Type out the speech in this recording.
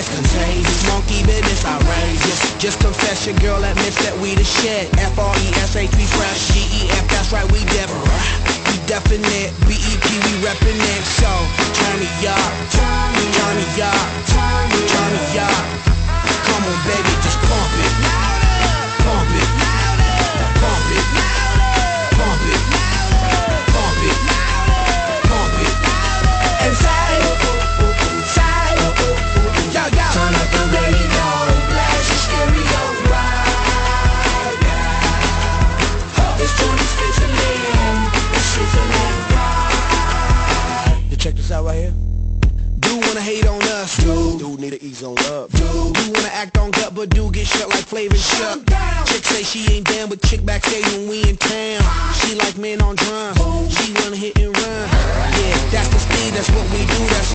contagious. Monkey business outrageous. Just confess your girl admits that we the shit. F-R-E-S-H, we fresh. G-E-F, that's right, we different. We definite. B-E-P, we reppin' it. So, turn me up, turn me up, turn me up. Come on, baby, just pump it. Pump it. Pump it. Pump it. Pump it. Pump it. And say, yo, yo. Turn up the radio, blast your stereo right now. This joint is fizzling, it's fizzling right. You check this out right here. Dude wanna hate on us, dude need to ease on up, dude wanna act on gut, but dude get shut like Flavor Shut. Chick say she ain't down, but chick backstage when we in town. She like men on drums,